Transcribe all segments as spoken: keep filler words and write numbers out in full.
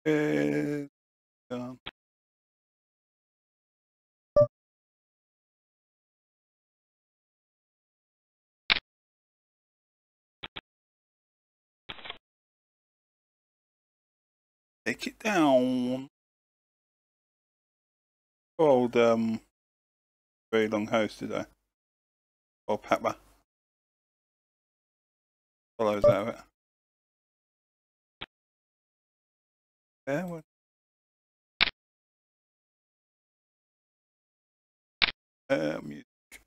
is done. Take it down. Old um very long host today. Or Pepper. Follows out of it. Yeah, well. Uh, music.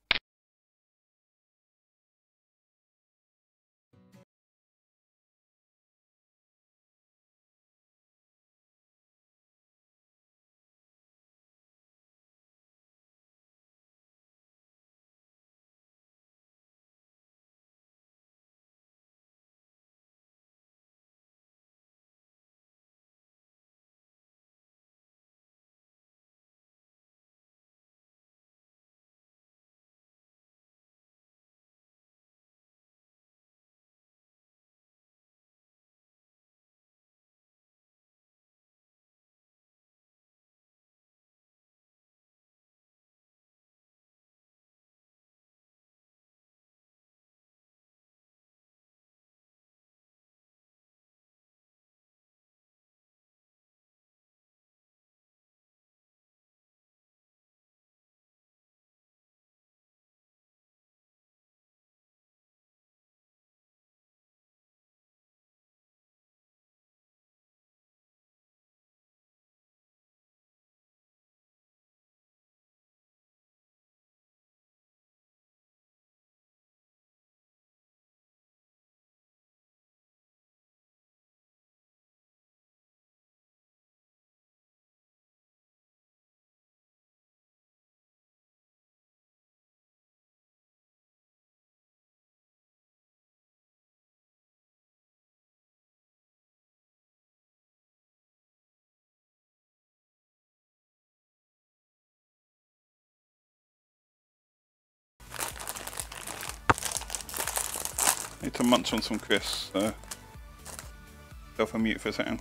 Need to munch on some crisps, so go for mute for a second.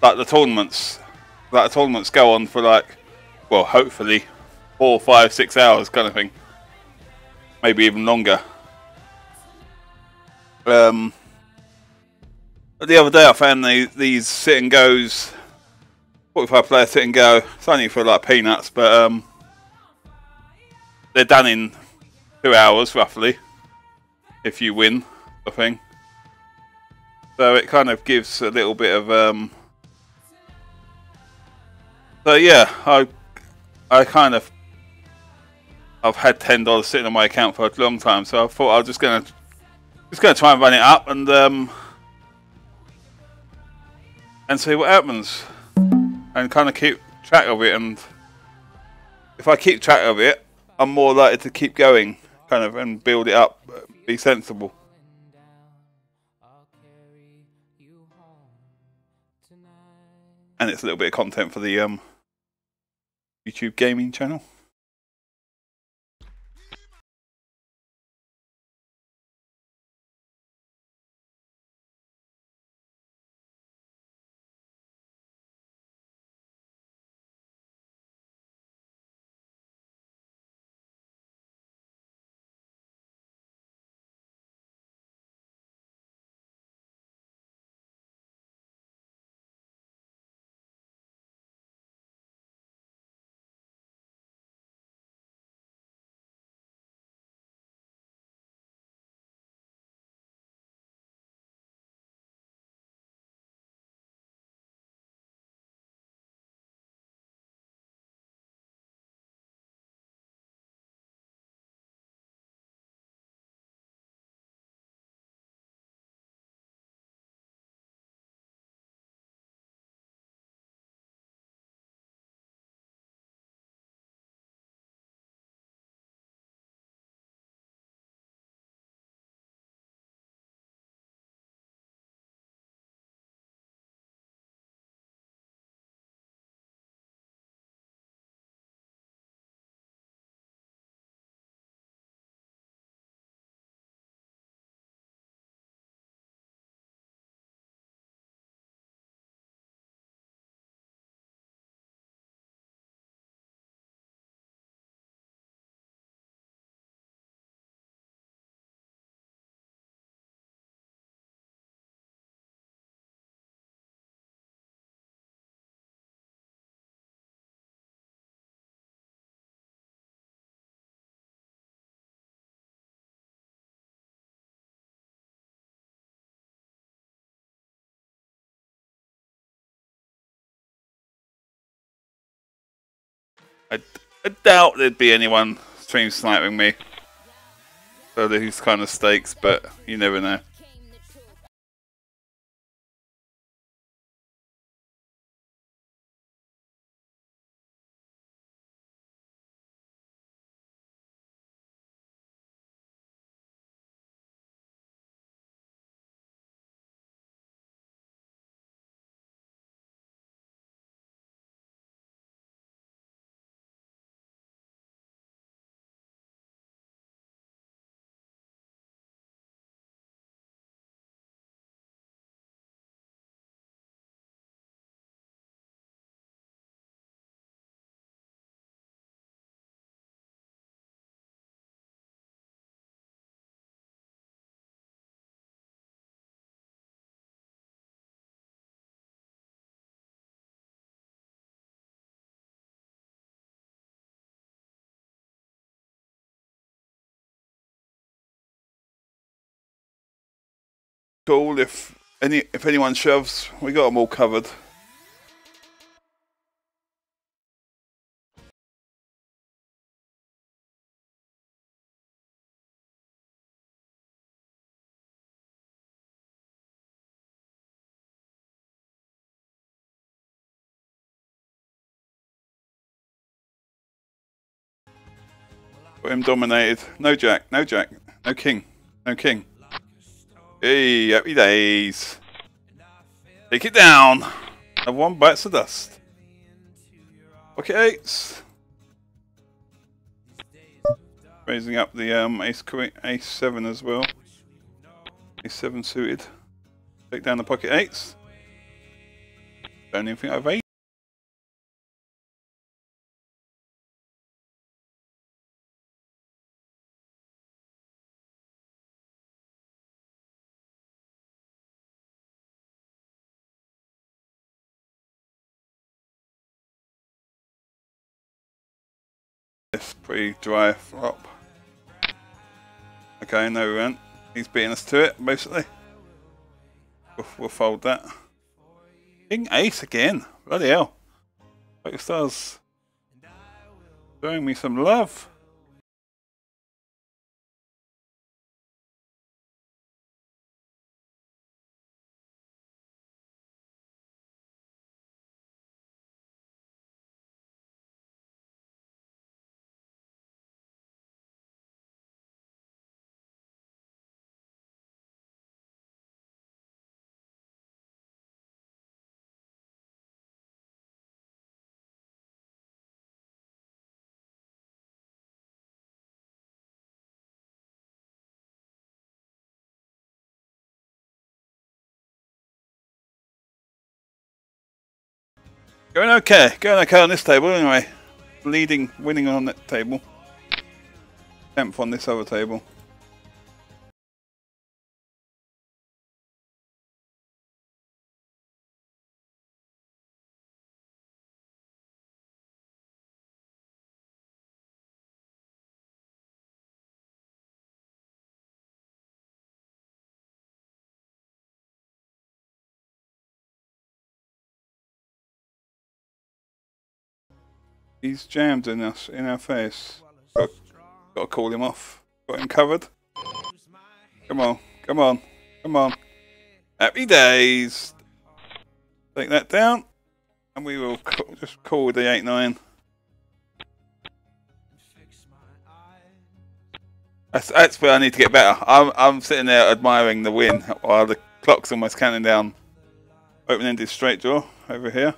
like the tournaments, like the tournaments go on for like, well, hopefully four, five, six hours kind of thing, maybe even longer. Um, but the other day I found the, these sit and goes, forty-five player sit and go. It's only for like peanuts, but um, they're done in two hours roughly if you win the thing. So it kind of gives a little bit of um. So yeah, I I kind of I've had ten dollars sitting on my account for a long time, so I thought I was just gonna just gonna try and run it up and um and see what happens, and kind of keep track of it. And if I keep track of it, I'm more likely to keep going, kind of, and build it up, be sensible. And it's a little bit of content for the um, YouTube gaming channel. I, I doubt there'd be anyone stream sniping me for these kind of stakes, but you never know. Cool. If any, if anyone shoves, we got them all covered. Got him dominated. No jack. No jack. No king. No king. Hey, happy days. Take it down. Have one bites the dust. Pocket eights. Raising up the um, ace queen, ace seven as well. Ace seven suited. Take down the pocket eights. Don't even think I've eight. It's pretty dry flop. Okay, no we went. He's beating us to it, basically. We'll, we'll fold that. King ace again. Bloody hell. PokerStars showing me some love. Going okay, going okay on this table anyway. Leading, winning on that table. Tenth on this other table. He's jammed in us, in our face. Got, got to call him off. Got him covered. Come on, come on, come on. Happy days. Take that down, and we will call, just call the eight nine. That's, that's where I need to get better. I'm I'm sitting there admiring the win while the clock's almost counting down. Open-ended straight draw over here.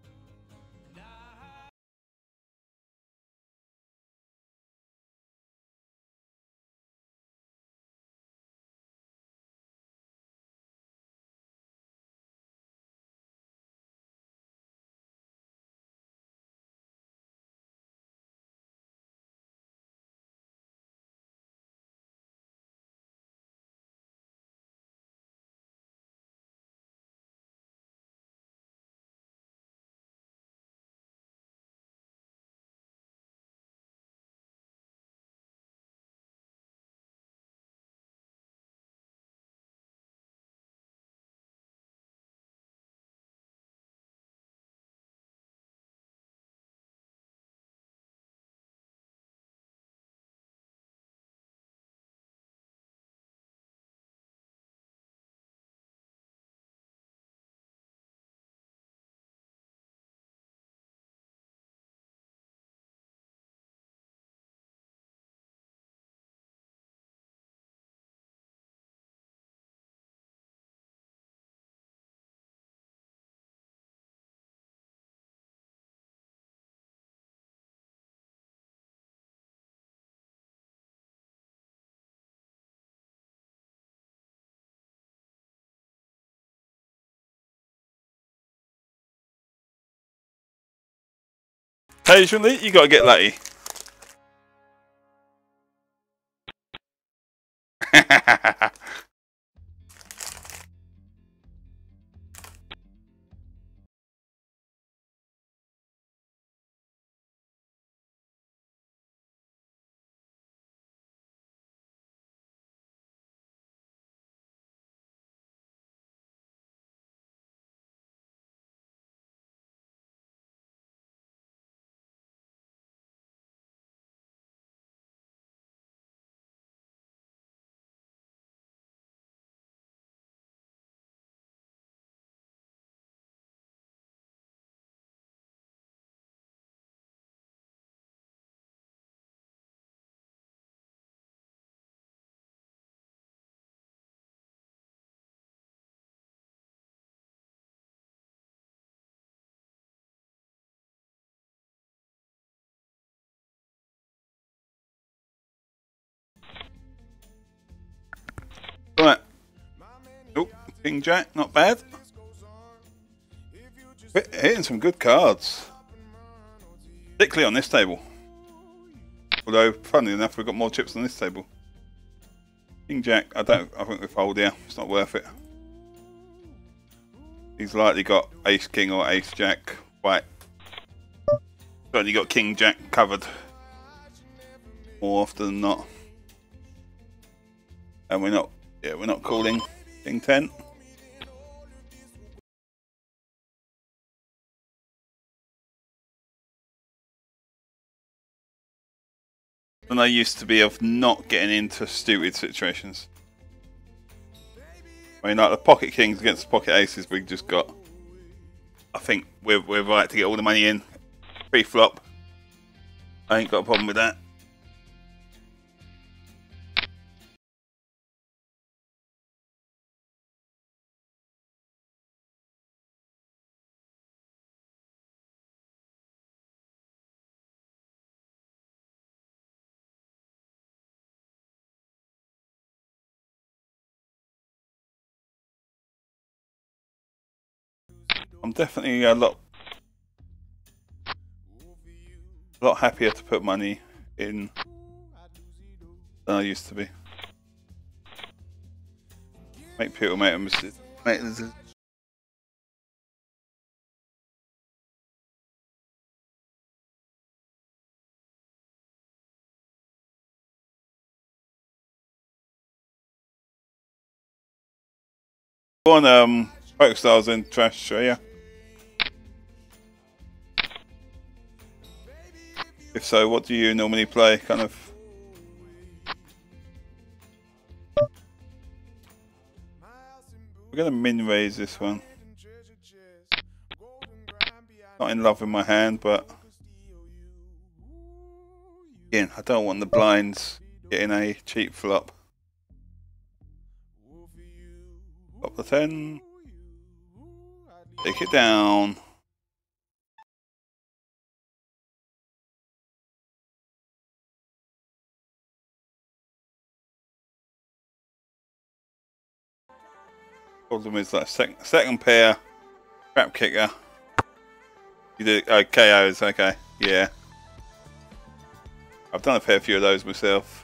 Occasionally, you got to get lucky. Right. Oh, King Jack, not bad. Hitting some good cards, particularly on this table. Although, funnily enough, we've got more chips on this table. King Jack, I don't. I think we fold here. It's not worth it. He's likely got Ace King or Ace Jack white. Certainly got King Jack covered more often than not. And we're not. Yeah, we're not calling King ten. And I used to be of not getting into stupid situations. I mean, like the pocket kings against the pocket aces, we just got. I think we're we're right to get all the money in pre-flop. I ain't got a problem with that. I'm definitely a lot, a lot happier to put money in than I used to be. Make people make a mistake. Make this. Go on, um, Poke Stars in Trash Show, yeah. If so, what do you normally play? Kind of. We're gonna min raise this one. Not in love with my hand, but again, I don't want the blinds getting a cheap flop. Flop the ten. Take it down. Problem is that sec second pair, crap kicker. You do oh, K Os, okay, yeah. I've done a fair few of those myself.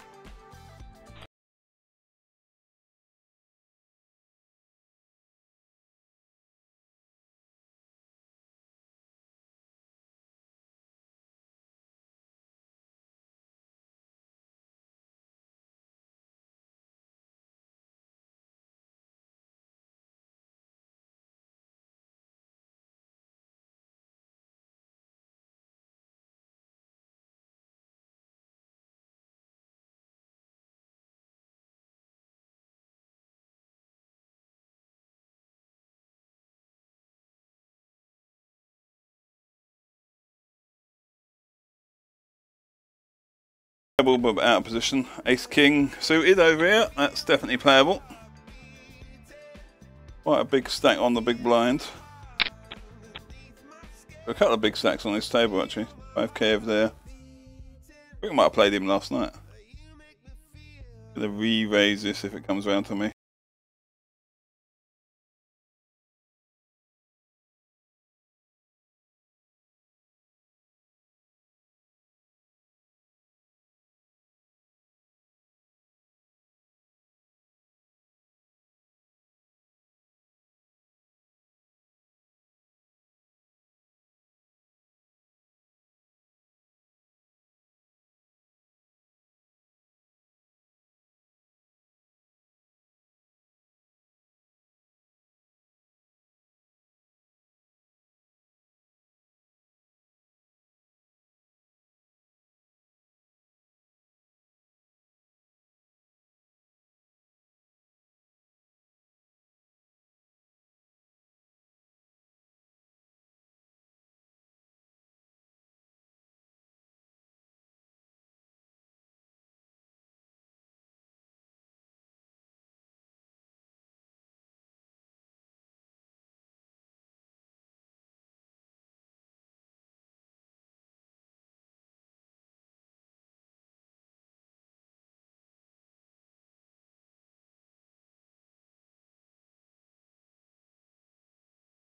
But out of position. Ace King suited over here. That's definitely playable. Quite a big stack on the big blind. A couple of big stacks on this table actually. five K over there. I think I might have played him last night. Gonna re-raise this if it comes around to me.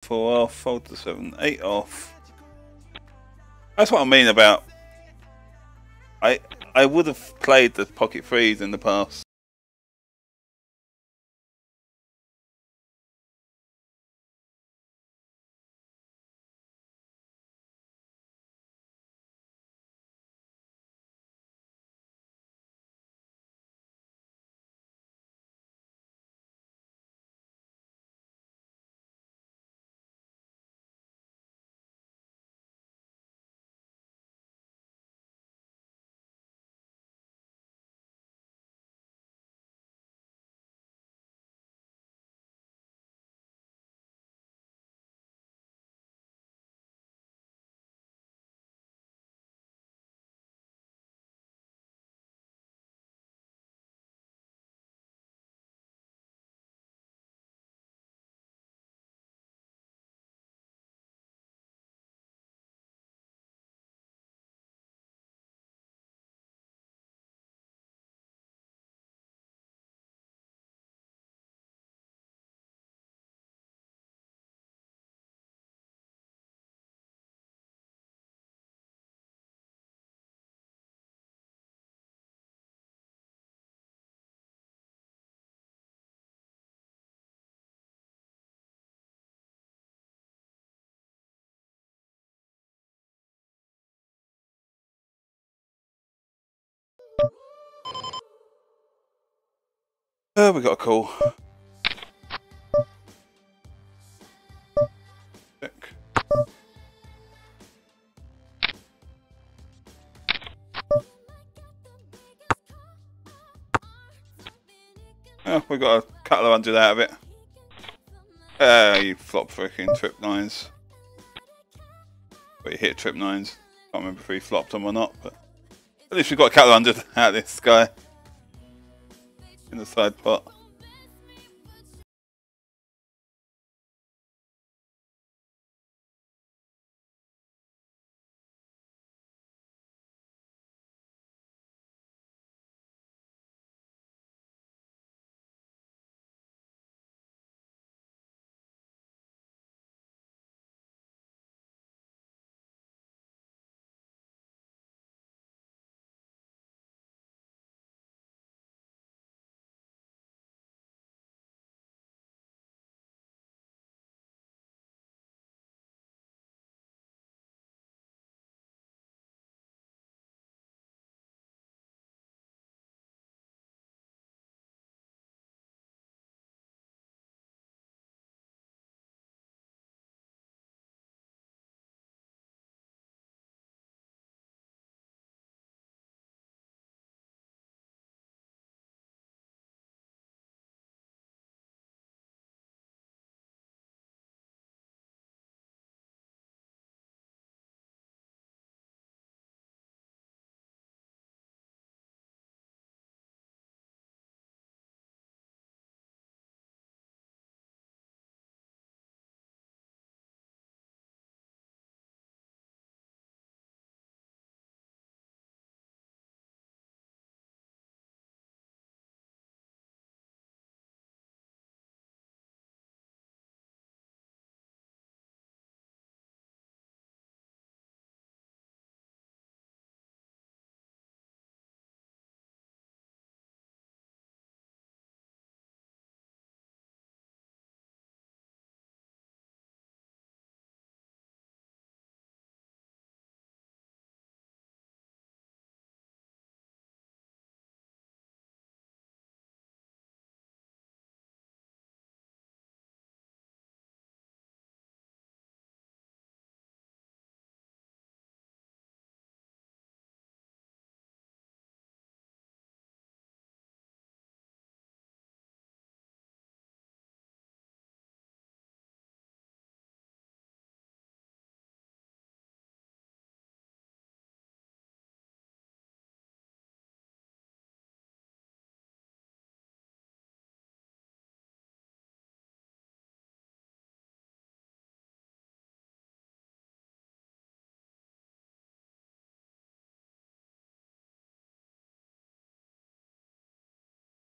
four off, fold the seven, eight off. That's what I mean about. I I would have played the pocket threes in the past. Oh, we got a call. Check. Oh, we got a couple of hundred out of it. Uh, you flop freaking trip nines. But you hit trip nines. Can't remember if he flopped them or not, but at least we got a couple of hundred out of this guy in the side pot.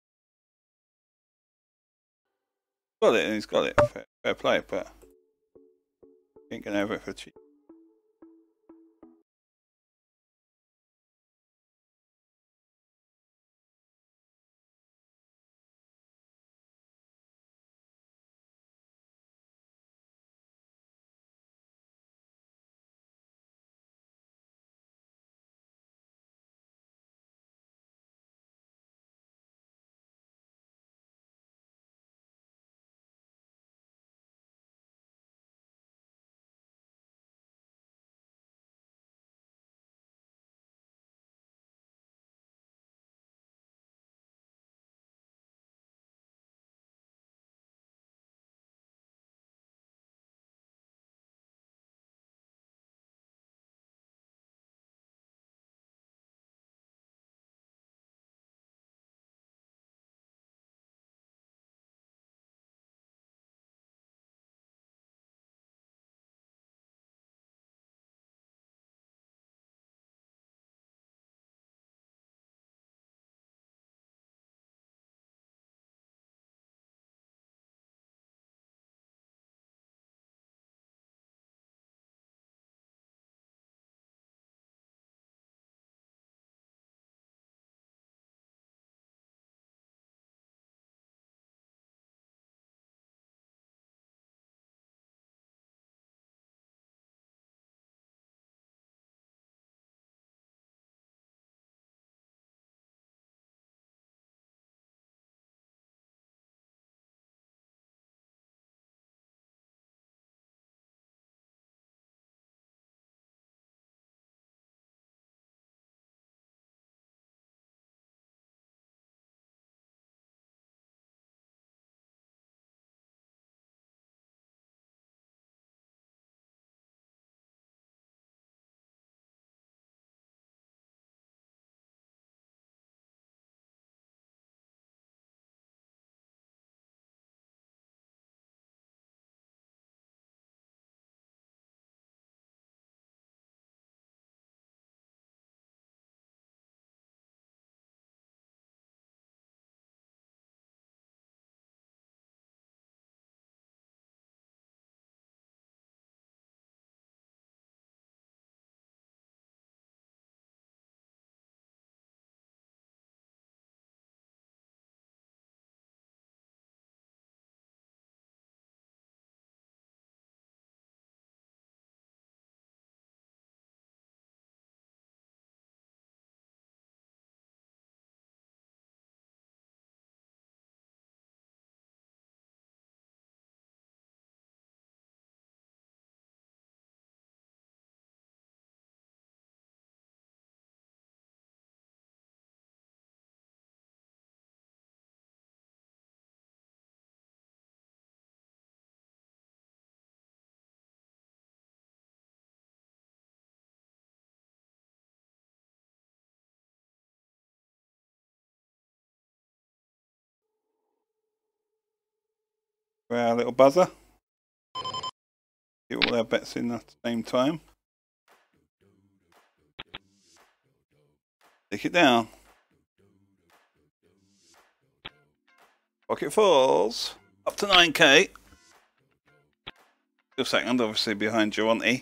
Got it, and he's got it. Fair, fair play, but Ain't gonna have it for cheap. For our little buzzer. Get all our bets in at the same time. Take it down. Pocket falls. Up to nine K. Still second, obviously behind Geronti.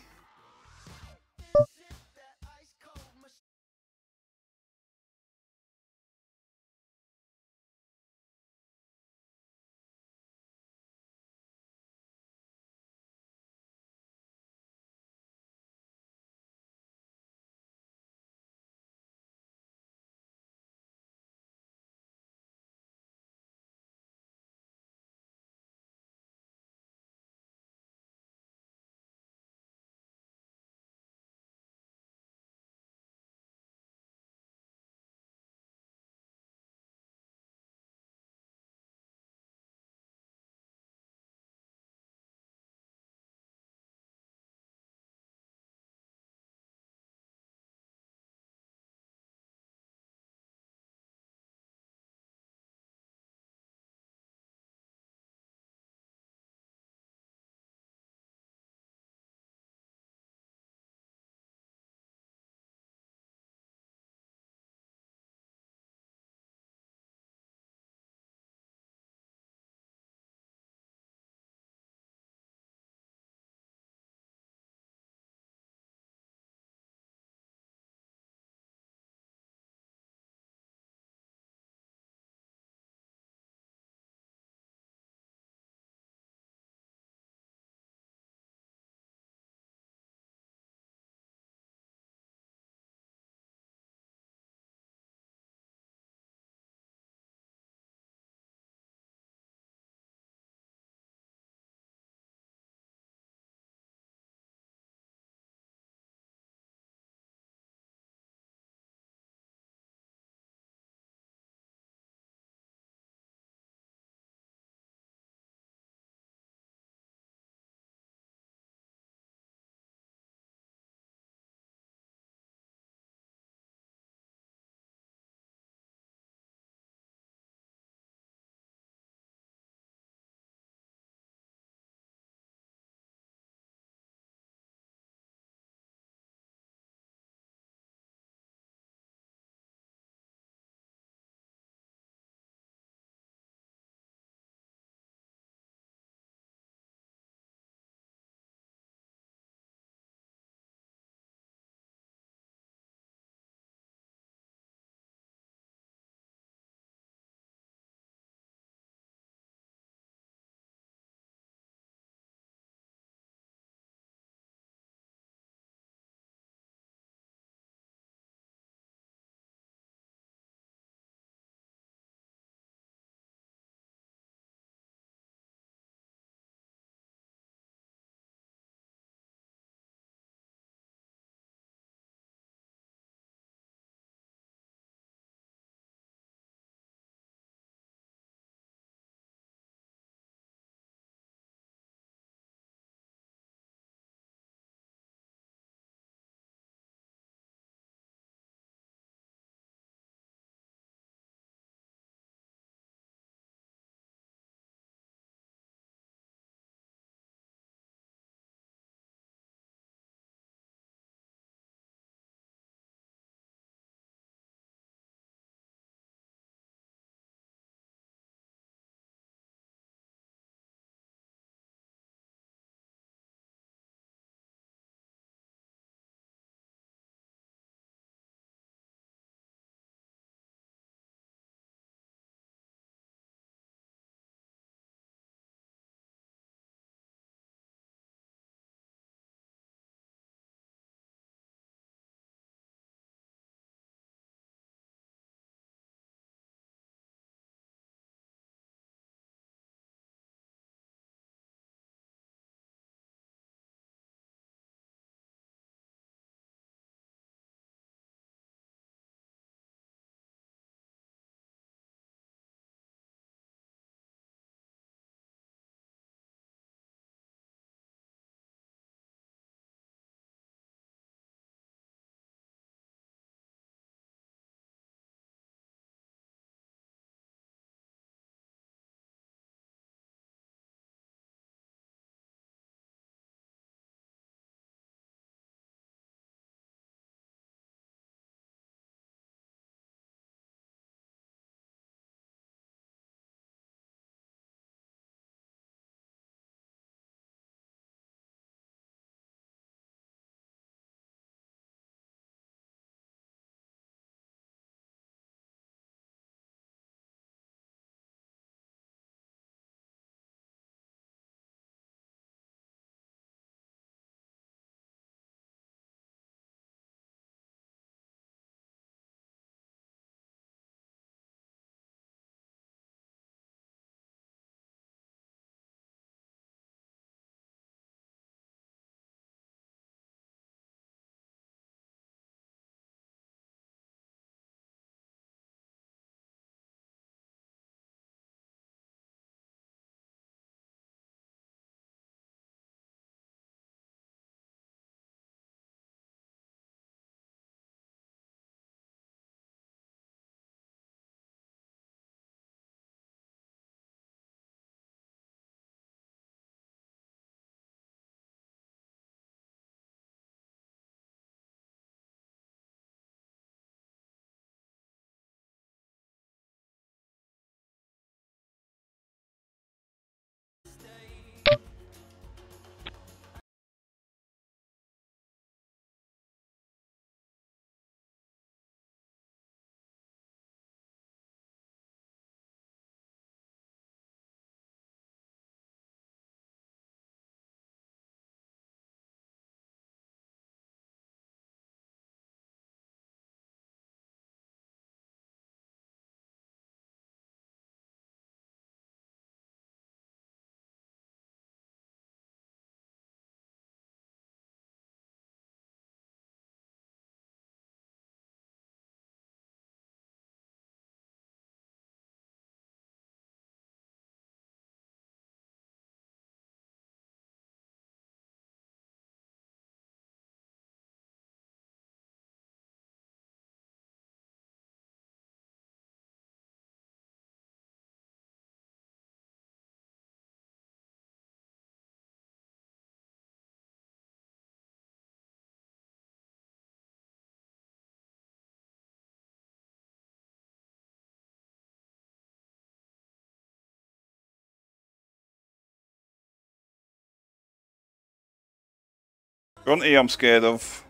Bronte I'm scared of.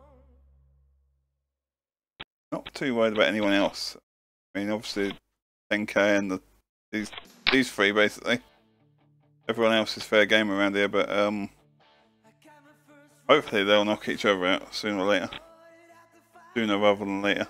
Not too worried about anyone else. I mean, obviously, ten K and the, these these three basically. Everyone else is fair game around here, but um, hopefully they'll knock each other out sooner or later. Sooner rather than later.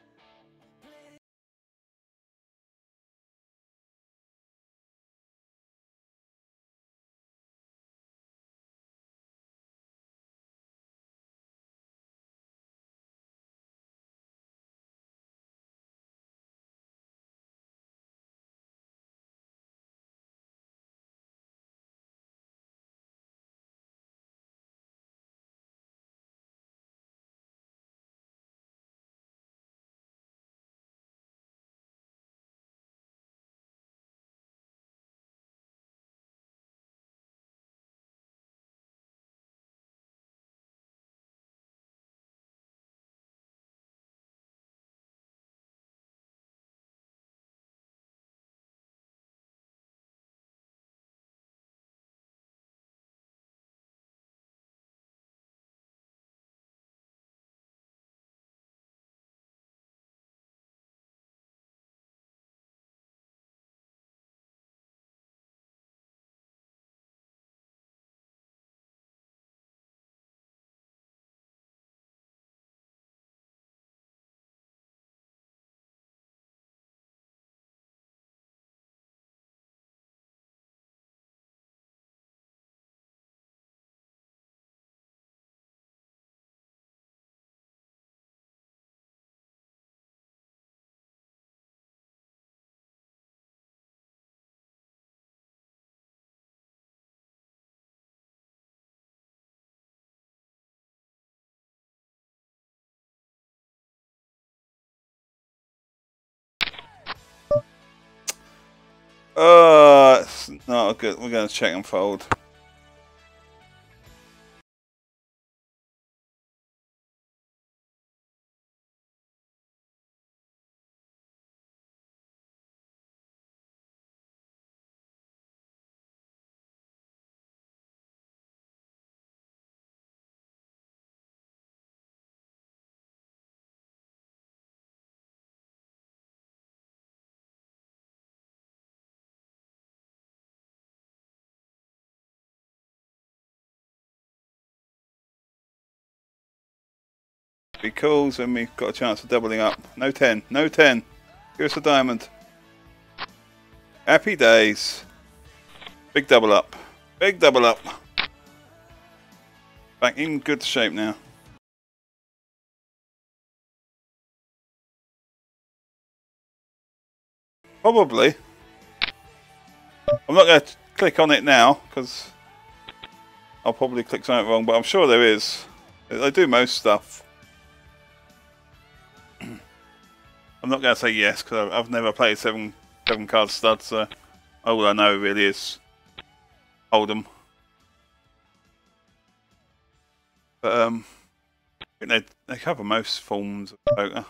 Oh, it's not good. We're going to check and fold. Be calls and we've got a chance of doubling up. No ten, no ten. Give us a diamond. Happy days. Big double up. Big double up. Back in good shape now. Probably. I'm not going to click on it now because I'll probably click something wrong, but I'm sure there is. They do most stuff. I'm not going to say yes because I've never played seven seven card stud, so all I know really is Hold'em. But um, I think they they cover most forms of poker.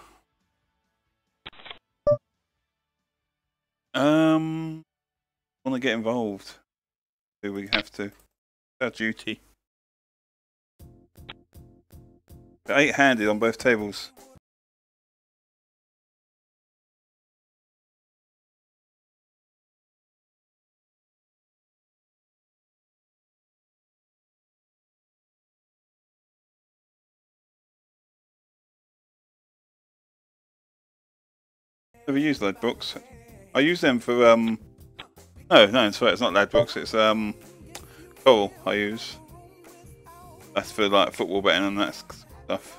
Um, want to get involved? Do we have to? It's our duty. Eight-handed on both tables. Never used lead books. I use them for um. No, no, it's it's not lad books. It's um, coral. I use. That's for like football betting and that stuff.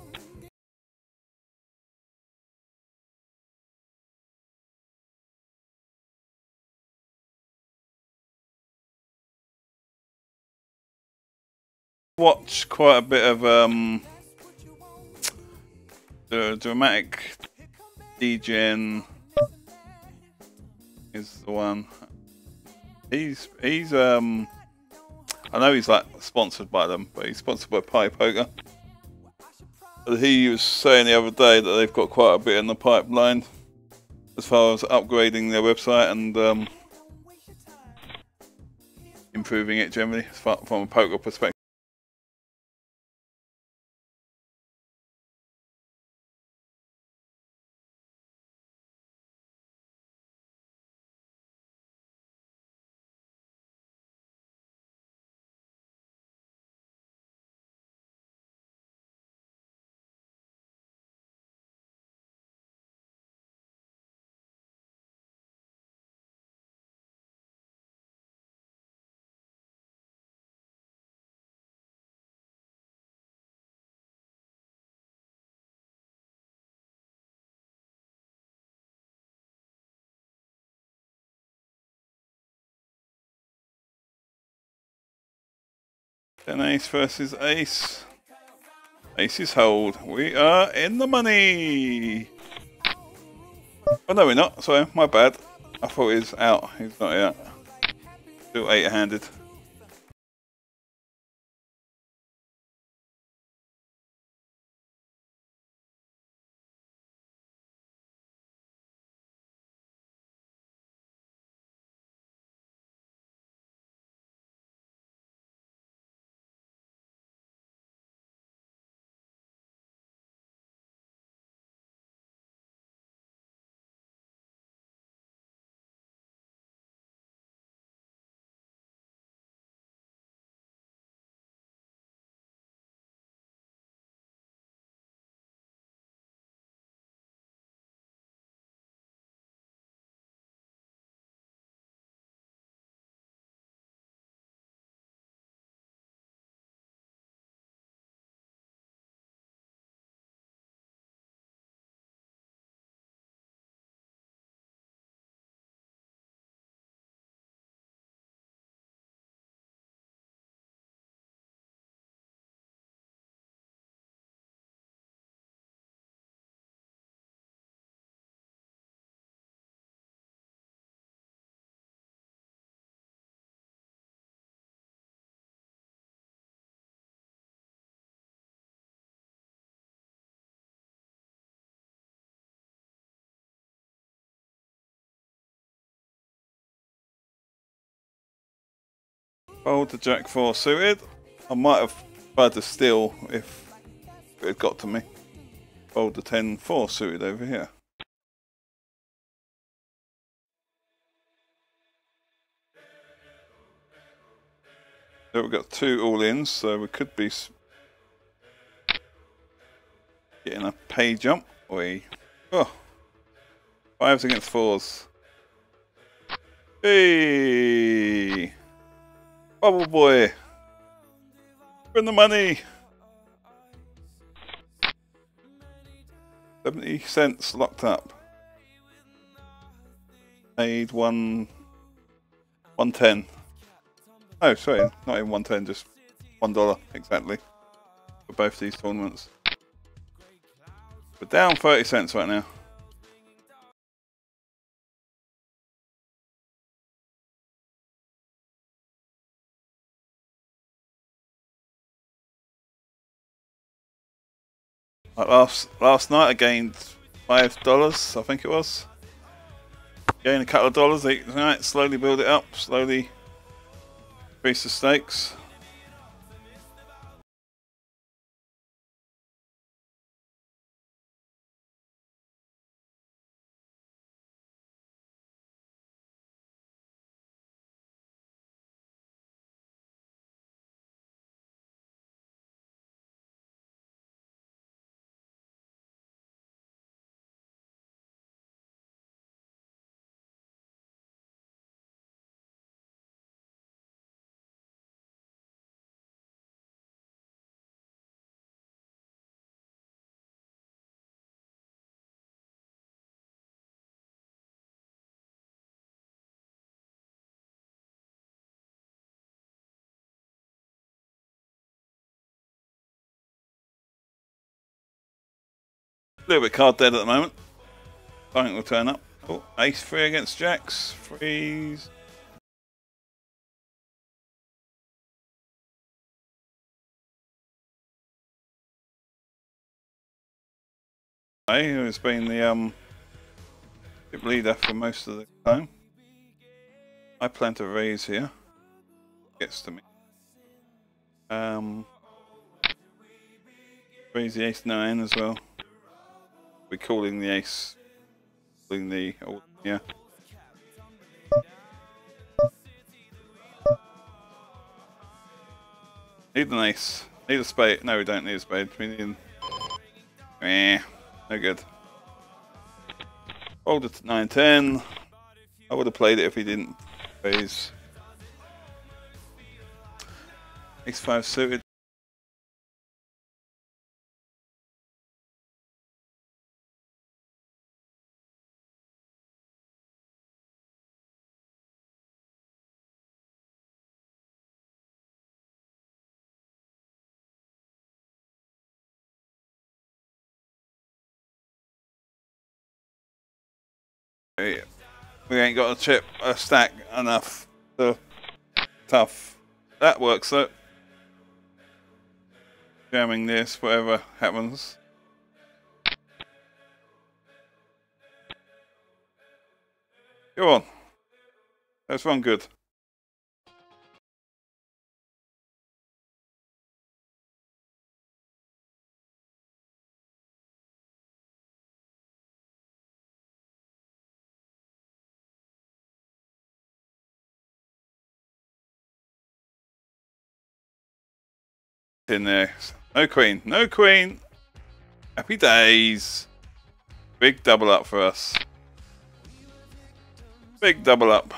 Watch quite a bit of um, the dramatic D-Gen is the one. He's he's um, I know he's like sponsored by them, but he's sponsored by Pi Poker. But he was saying the other day that they've got quite a bit in the pipeline as far as upgrading their website and um, improving it generally from a poker perspective. Then ace versus ace. Aces hold. We are in the money. Oh no, we're not. Sorry, my bad. I thought he was out. He's not out. Still eight-handed. Fold the jack four suited. I might have tried to steal if it had got to me. Fold the ten four suited over here. So we've got two all-ins, so we could be getting a pay jump. We oh, fives against fours. Hey, Bubble Boy, win the money. Seventy cents locked up. Paid one one ten. Oh, sorry, not even one ten, just one dollar exactly for both these tournaments. We're down thirty cents right now. Like last last night, I gained five dollars, I think it was. Gain a couple of dollars each night, slowly build it up, slowly increase the stakes. A little bit card dead at the moment. I think we'll turn up. Oh, ace three against jacks. Freeze. Hey, who has been the um leader for most of the time. I plan to raise here. Gets to me. Um, raise the ace nine as well. We're calling the ace. Calling the oh, yeah. Need an ace. Need a spade. No, we don't need a spade. We need. Eh, no good. Rolled it to nine ten. I would have played it if he didn't raise. Ace five suited. We ain't got a chip, a stack enough to tough. That works though. Jamming this, whatever happens. Go on. That's one good. In there. No queen. No queen. Happy days. Big double up for us. Big double up.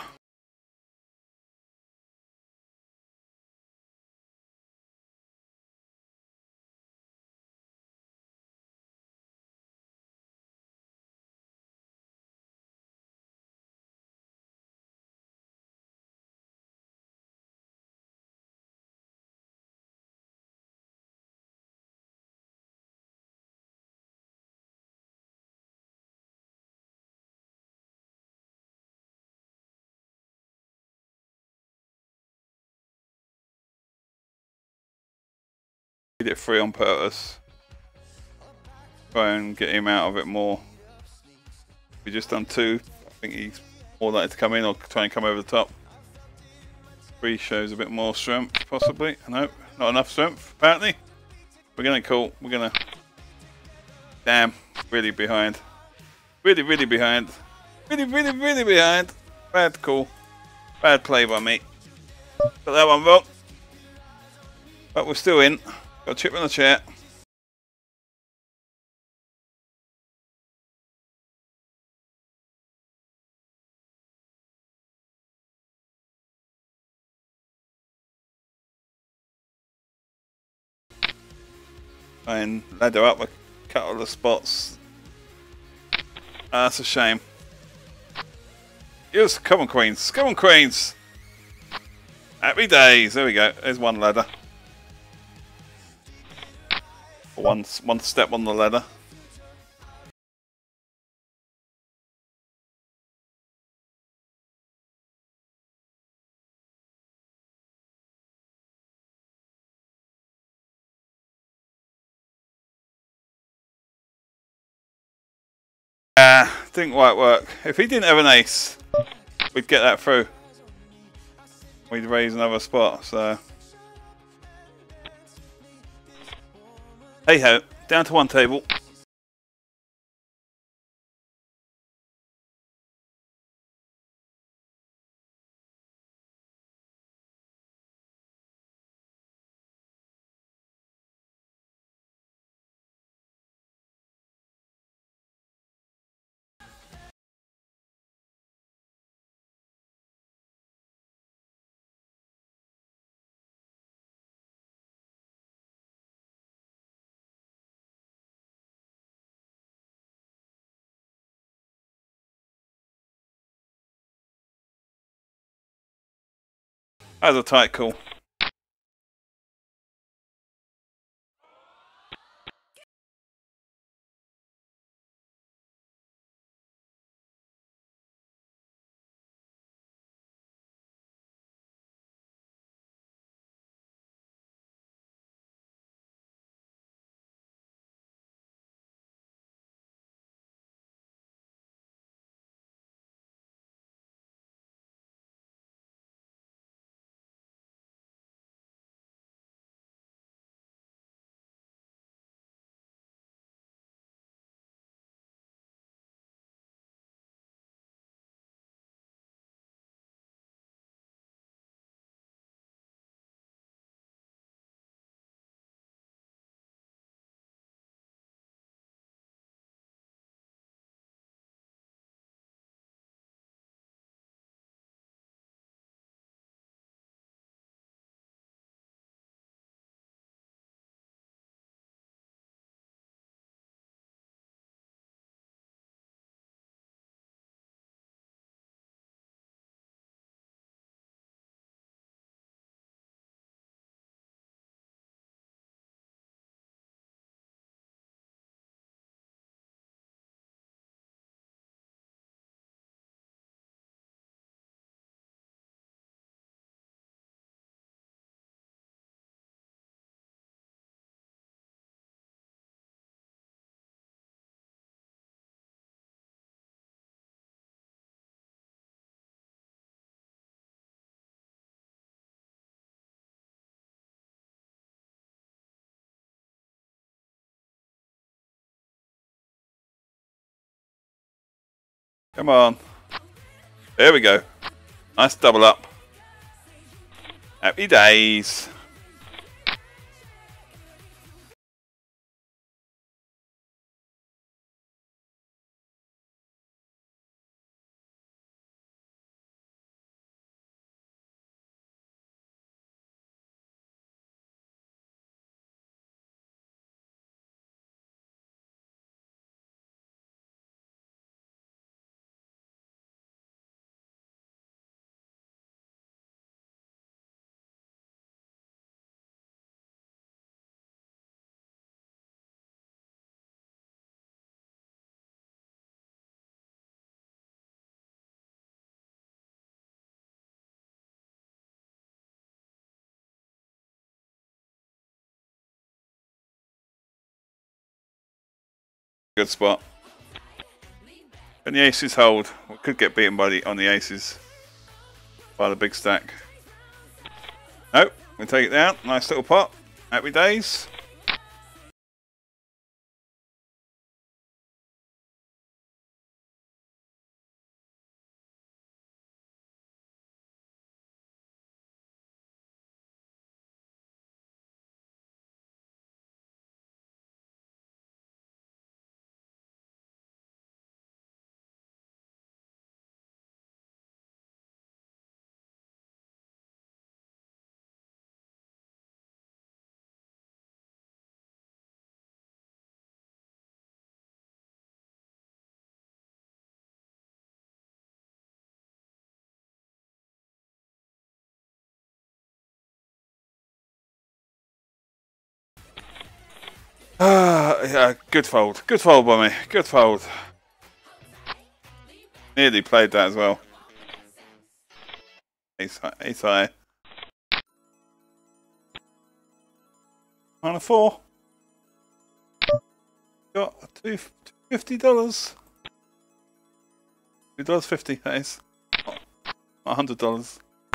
Did it free on purpose. Try and get him out of it more. We just done two. I think he's more likely to come in or try and come over the top. Three shows a bit more strength, possibly. No, not enough strength, apparently. We're gonna call. We're gonna. Damn, really behind. Really, really behind. Really, really, really behind. Bad call. Bad play by me. Got that one wrong. But we're still in. Got a chip on the chair. And ladder up a couple of spots. Ah, that's a shame. Yes, come on, Queens. Come on, Queens. Happy days. There we go. There's one ladder. One, one step on the ladder. Ah, uh, didn't quite work. If he didn't have an ace, we'd get that through. We'd raise another spot, so. Hey ho, down to one table. That was a tight call. Come on. There we go. Nice double up. Happy days. Good spot. And the aces hold. We could get beaten by the on the aces by the big stack. Nope, we take it down. Nice little pot. Happy days. Ah, yeah, good fold. Good fold by me. Good fold. Nearly played that as well. Ace high. Ace high. On a four. Got two fifty dollars. Two dollars fifty. That is a hundred dollars.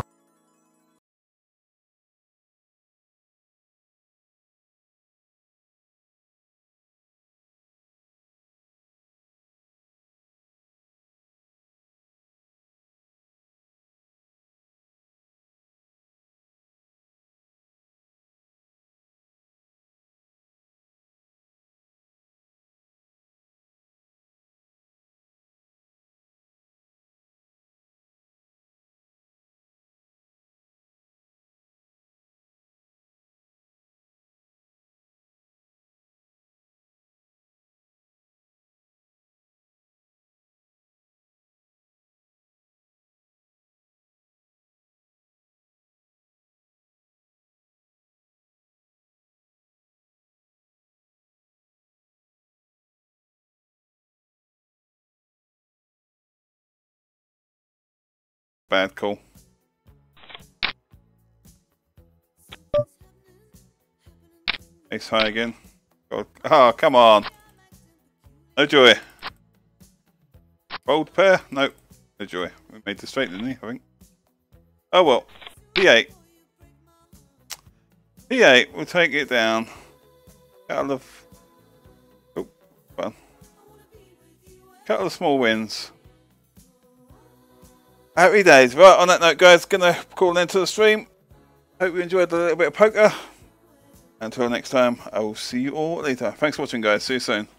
Bad call. Ace high again. Oh, come on. No joy. Fold pair? Nope. No joy. We made the straight, didn't he? I think. Oh well. P eight. P eight. We'll take it down. Couple of. Oh, well. Couple of small wins. Happy days. Right, on that note, guys, gonna call an end to the stream. Hope you enjoyed a little bit of poker. Until next time, I will see you all later. Thanks for watching, guys. See you soon.